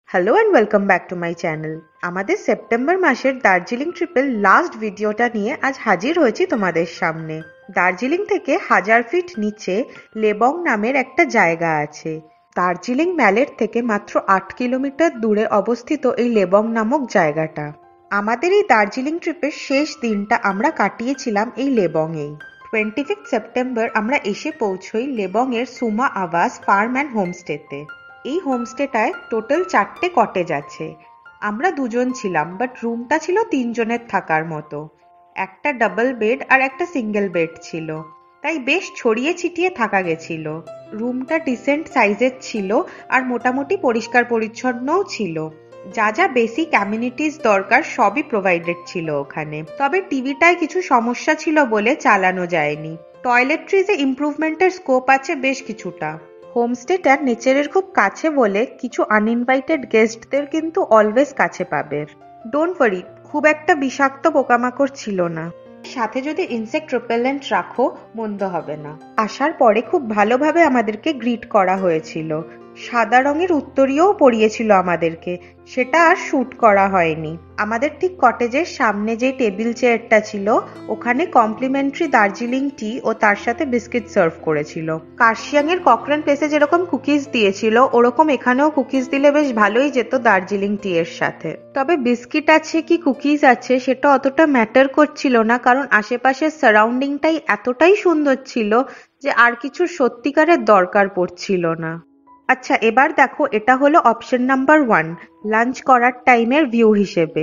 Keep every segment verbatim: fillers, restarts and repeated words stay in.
Hello and welcome back to my channel. আমাদের September মাসের দার্জিলিং ট্রিপের লাস্ট ভিডিওটা নিয়ে আজ হাজির হয়েছি তোমাদের সামনে। দার্জিলিং থেকে হাজার ফিট নিচে লেবং নামের একটা জায়গা আছে। দার্জিলিং ম্যালের থেকে মাত্র আট কিলোমিটার দূরে অবস্থিত এই লেবং নামক জায়গাটা। আমাদের এই দার্জিলিং ট্রিপের শেষ দিনটা আমরা কাটিয়েছিলাম এই লেবংয়েই। টোয়েন্টি ফিফথ সেপ্টেম্বর আমরা এসে পৌঁছই লেবংয়ের সুমা আবাস ফার্ম অ্যান্ড হোমস্টেতে। এই হোমস্টেটায় টোটাল চারটে কটেজ আছে। আমরা দুজন ছিলাম, বাট রুমটা ছিল তিনজনের থাকার মতো। একটা ডাবল বেড আর একটা সিঙ্গেল বেড ছিল, তাই বেশ ছড়িয়ে ছিটিয়ে থাকা গেছিল। রুমটা ডিসেন্ট সাইজের ছিল আর মোটামুটি পরিষ্কার পরিচ্ছন্নও ছিল। যা যা বেসিক অ্যামিনিটিস দরকার সবই প্রোভাইডেড ছিল ওখানে। তবে টিভিটায় কিছু সমস্যা ছিল বলে চালানো যায়নি। টয়লেট্রিজে ইমপ্রুভমেন্টের স্কোপ আছে বেশ কিছুটা। হোমস্টেটা নেচারের খুব কাছে বলে কিছু আনইনভাইটেড গেস্টদের কিন্তু অলওয়েজ কাছে পাবে। ডোন্ট ওয়ারি, খুব একটা বিষাক্ত পোকামাকড় ছিল না। সাথে যদি ইনসেক্ট রিপেলেন্ট রাখো মন্দ হবে না। আসার পরে খুব ভালোভাবে আমাদেরকে গ্রিট করা হয়েছিল। সাদা রঙের উত্তরীয়ও পরিয়েছিল আমাদেরকে, সেটা আর শ্যুট করা হয়নি। আমাদের ঠিক কটেজের সামনে যে টেবিল চেয়ারটা ছিল ওখানে কমপ্লিমেন্টারি দার্জিলিং টি ও তার সাথে বিস্কিট সার্ভ করেছিল। কার্শিয়াং এর ককরেন প্লেসে যেরকম কুকিজ দিয়েছিল ওরকম এখানেও কুকিজ দিলে বেশ ভালোই যেত দার্জিলিং টি এর সাথে। তবে বিস্কিট আছে কি কুকিজ আছে সেটা অতটা ম্যাটার করছিল না, কারণ আশেপাশের সারাউন্ডিংটাই এতটাই সুন্দর ছিল যে আর কিছু সত্যিকারের দরকার পড়ছিল না। আচ্ছা, এবার দেখো, এটা হলো অপশন নাম্বার ওয়ান, লাঞ্চ করার টাইমের ভিউ হিসেবে।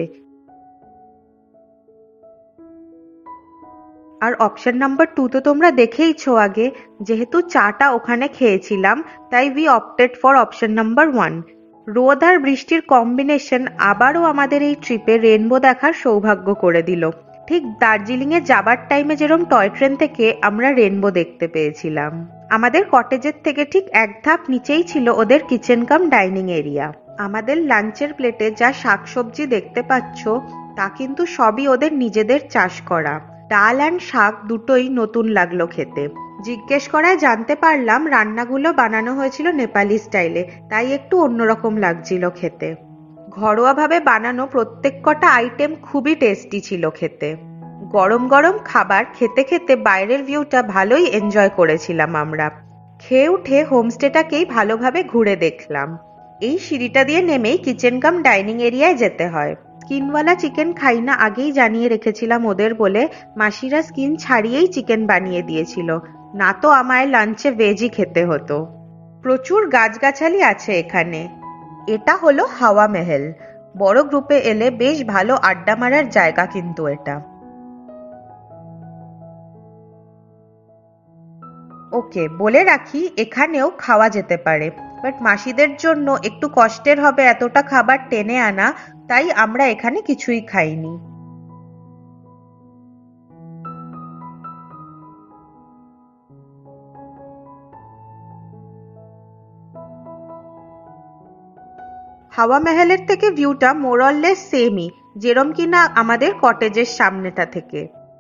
আর অপশন নাম্বার টু তো তোমরা দেখেইছো আগে। যেহেতু চাটা ওখানে খেয়েছিলাম তাই we opted for option number one. রোদ আর বৃষ্টির কম্বিনেশন আবারও আমাদের এই ট্রিপে রেনবো দেখার সৌভাগ্য করে দিল। ঠিক দার্জিলিং এ যাবার টাইমে যেরকম টয় ট্রেন থেকে আমরা রেনবো দেখতে পেয়েছিলাম। আমাদের কটেজের থেকে ঠিক এক ধাপ নিচেই ছিল ওদের কিচেন কাম ডাইনিং এরিয়া। আমাদের লাঞ্চের প্লেটে যা শাকসবজি দেখতে পাচ্ছ তা কিন্তু সবই ওদের নিজেদের চাষ করা। ডাল অ্যান্ড শাক দুটোই নতুন লাগলো খেতে। জিজ্ঞেস করায় জানতে পারলাম রান্নাগুলো বানানো হয়েছিল নেপালি স্টাইলে, তাই একটু অন্যরকম লাগছিল খেতে। ঘরোয়াভাবে বানানো প্রত্যেক কটা আইটেম খুবই টেস্টি ছিল খেতে। গরম গরম খাবার খেতে খেতে বাইরের ভিউটা ভালোই এনজয় করেছিলাম আমরা। খেয়ে উঠে হোমস্টেটাকেই ভালোভাবে ঘুরে দেখলাম। এই সিঁড়িটা দিয়ে নেমেই কিচেন কাম ডাইনিং এরিয়ায় যেতে হয়। স্কিনওয়ালা চিকেন খাই না আগেই জানিয়ে রেখেছিলাম ওদের বলে মাসিরা স্কিন ছাড়িয়েই চিকেন বানিয়ে দিয়েছিল, না তো আমায় লাঞ্চে ভেজই খেতে হতো। প্রচুর গাছগাছালি আছে এখানে। এটা হলো হাওয়া মেহেল। বড় গ্রুপে এলে বেশ ভালো আড্ডা মারার জায়গা কিন্তু এটা। ওকে, বলে রাখি এখানেও খাওয়া যেতে পারে, বাট মাসিদের জন্য একটু কষ্টের হবে এতটা খাবার টেনে আনা, তাই আমরা এখানে কিছুই খাইনি। হাওয়া মেহেলের থেকে ভিউটা মোরললেস সেমই, যেরম কিনা আমাদের কটেজের সামনেটা থেকে।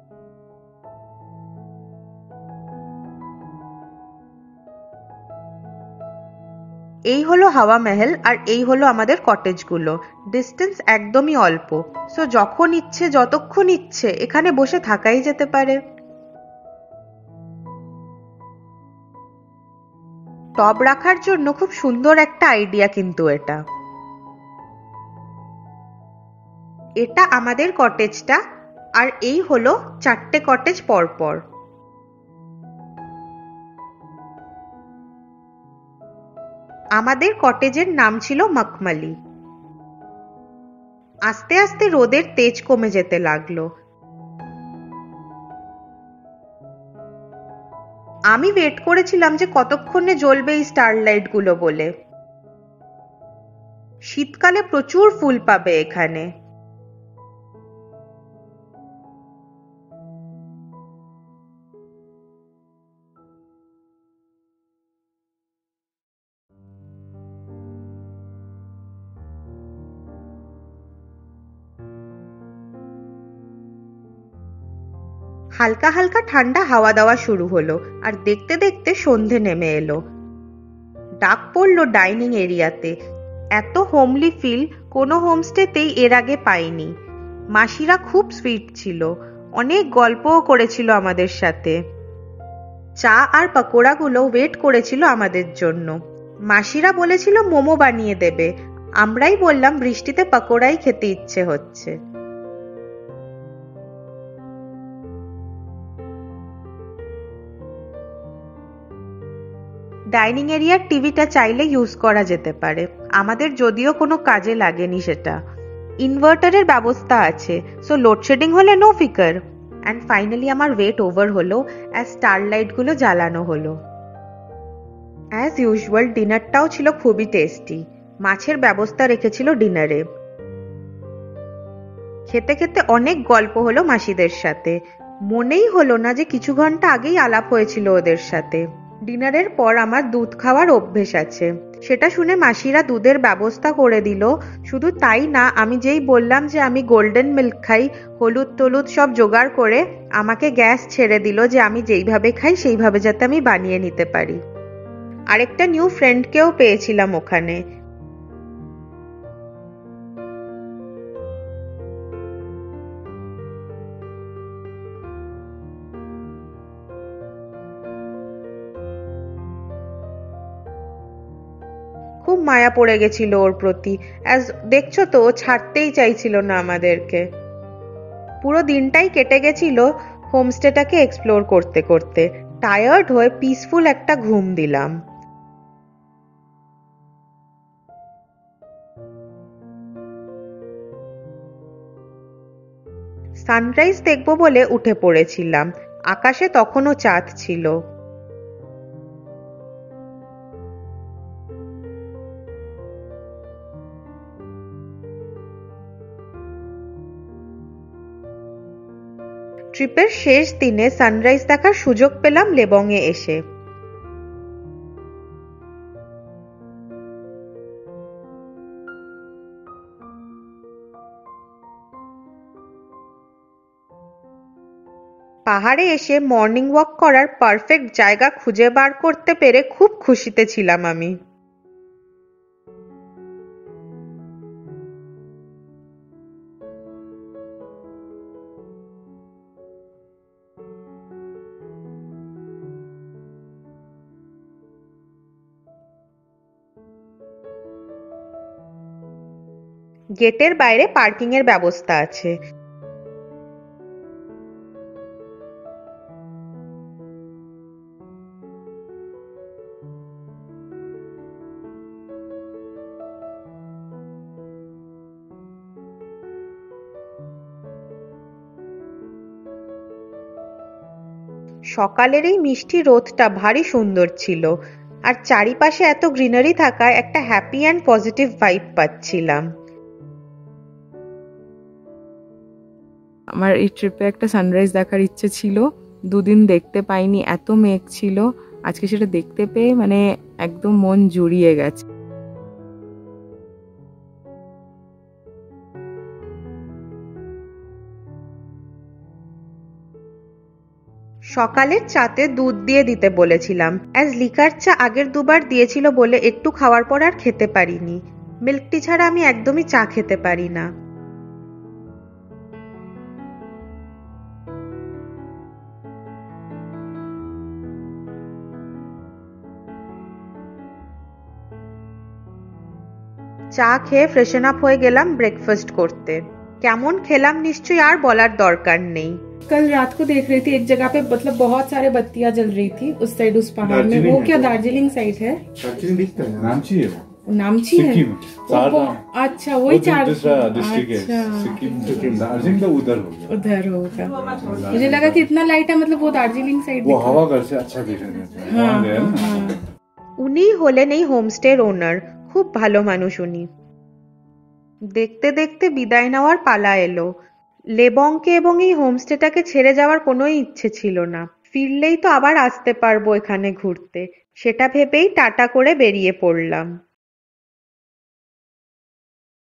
এই হলো হাওয়া মেহেল আর এই হলো আমাদের কটেজগুলো। ডিস্টেন্স একদমই অল্প, সো যখন ইচ্ছে যতক্ষণ ইচ্ছে এখানে বসে থাকাই যেতে পারে। টব রাখার জন্য খুব সুন্দর একটা আইডিয়া কিন্তু এটা। এটা আমাদের কটেজটা, আর এই হলো চারটে কটেজ পরপর। আমাদের কটেজের নাম ছিল মখমলি। আস্তে আস্তে রোদের তেজ কমে যেতে লাগলো। আমি ওয়েট করেছিলাম যে কতক্ষণে জ্বলবে এই স্টারলাইট গুলো বলে। শীতকালে প্রচুর ফুল পাবে এখানে। হালকা হালকা ঠান্ডা হাওয়া দেওয়া শুরু হলো আর দেখতে দেখতে সন্ধে নেমে এলো। ডাক পড়লো ডাইনিং এরিয়াতে। এত হোমলি ফিল কোনো হোমস্টেতেই এর আগে পাইনি। মাসিরা খুব সুইট ছিল, অনেক গল্পও করেছিল আমাদের সাথে। চা আর পকোড়াগুলো ওয়েট করেছিল আমাদের জন্য। মাসিরা বলেছিল মোমো বানিয়ে দেবে, আমরাই বললাম বৃষ্টিতে পকোড়াই খেতে ইচ্ছে হচ্ছে। ডাইনিং এরিয়ার টিভিটা চাইলে ইউজ করা যেতে পারে, আমাদের যদিও কোনো কাজে লাগেনি সেটা। ইনভার্টারের ব্যবস্থা আছে, সো লোডশেডিং হলে নো ফিকার। অ্যান্ড ফাইনালি আমার ওয়েট ওভার হলো অ্যাজ স্টারলাইটগুলো জ্বালানো হলো। অ্যাজ ইউজুয়াল ডিনারটাও ছিল খুবই টেস্টি। মাছের ব্যবস্থা রেখেছিল ডিনারে। খেতে খেতে অনেক গল্প হলো মাসিদের সাথে, মনেই হলো না যে কিছু ঘন্টা আগেই আলাপ হয়েছিল ওদের সাথে। ডিনারের পর আমার দুধ খাওয়ার অভ্যেস আছে, সেটা শুনে মাসিরা দুধের ব্যবস্থা করে দিল। শুধু তাই না, আমি যেই বললাম যে আমি গোল্ডেন মিল্ক খাই, হলুদ টলুদ সব জোগাড় করে আমাকে গ্যাস ছেড়ে দিল যে আমি যেইভাবে খাই সেইভাবে যাতে আমি বানিয়ে নিতে পারি। আরেকটা নিউ ফ্রেন্ডকেও পেয়েছিলাম ওখানে। খুব মায়া পড়ে গেছিল ওর প্রতি, অ্যাজ দেখছো তো ও ছাড়তেই চাইছিল না আমাদেরকে। পুরো দিনটাই কেটে গেছিল হোমস্টেটাকে এক্সপ্লোর করতে করতে। টায়ার্ড হয়ে পিসফুল একটা ঘুম দিলাম। সানরাইজ দেখবো বলে উঠে পড়েছিলাম, আকাশে তখনও চাঁদ ছিল। ট্রিপের শেষ দিনে সানরাইজ দেখার সুযোগ পেলাম লেবংয়ে এসে। পাহাড়ে এসে মর্নিং ওয়াক করার পারফেক্ট জায়গা খুঁজে বার করতে পেরে খুব খুশিতে ছিলাম আমি। গেটের বাইরে পার্কিং এর ব্যবস্থা আছে। সকালের এই মিষ্টি রোদটা ভারী সুন্দর ছিল, আর চারিপাশে এত গ্রিনারি থাকায় একটা হ্যাপি অ্যান্ড পজিটিভ ভাইব পাচ্ছিলাম। আমার এই ট্রিপে একটা সানরাইজ দেখার ইচ্ছে ছিল, দুদিন দেখতে পাইনি, এত মেঘ ছিল। আজকে সেটা দেখতে পেয়ে মানে একদম মন জুড়িয়ে গেছে। সকালের চাতে দুধ দিয়ে দিতে বলেছিলাম, অ্যাজ লিকার চা আগের দুবার দিয়েছিল বলে একটু খাওয়ার পর আর খেতে পারিনি। মিল্ক টি ছাড়া আমি একদমই চা খেতে পারি না। চা খেয়ে ফ্রেশন আপ হয়ে গেলাম ব্রেকফাস্ট করতে। কেমন খেলাম নিশ্চয়ই আর বলার দরকার নেই। कल रात को देख रही थी एक जगह पे, मतलब बहुत सारे बत्तियां जल रही थी उस साइड, उस पहाड़ में। वो क्या दार्जिलिंग साइड है? दार्जिलिंग दिखता है, नामची है, नामची है। अच्छा वही चार डिस्ट्रिक्ट है सिक्किम। सिक्किम दार्जिलिंग तो उधर हो गया, उधर होगा। मुझे लगा कि इतना लाइट है, मतलब वो दार्जिलिंग साइड वो हवा घर से अच्छा दिख रहा है। উনি হলেন এই হোমস্টের ওনার, খুব ভালো মানুষ উনি। দেখতে দেখতে বিদায় নেওয়ার পালা এলো। লেবংকে এবং এই হোমস্টেটাকে ছেড়ে যাওয়ার কোনো ইচ্ছে ছিল না। ফিরলেই তো আবার আসতে পারবো এখানে ঘুরতে, সেটা ভেবেই টাটা করে বেরিয়ে পড়লাম।